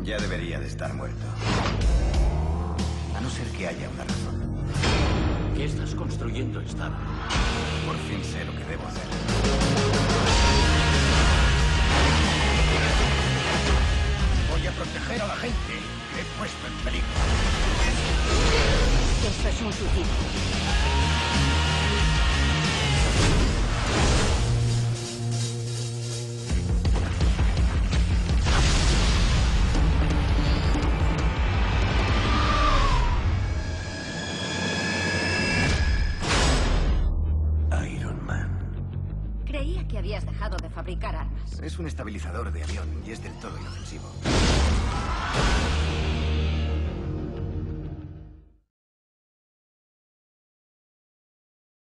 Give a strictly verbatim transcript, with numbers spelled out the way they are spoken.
Ya debería de estar muerto. A no ser que haya una razón. ¿Qué estás construyendo, Stark? Por fin sé lo que debo hacer. Voy a proteger a la gente que he puesto en peligro. Eso es un suicidio. Iron Man. Creía que habías dejado de fabricar armas. Es un estabilizador de avión y es del todo inofensivo.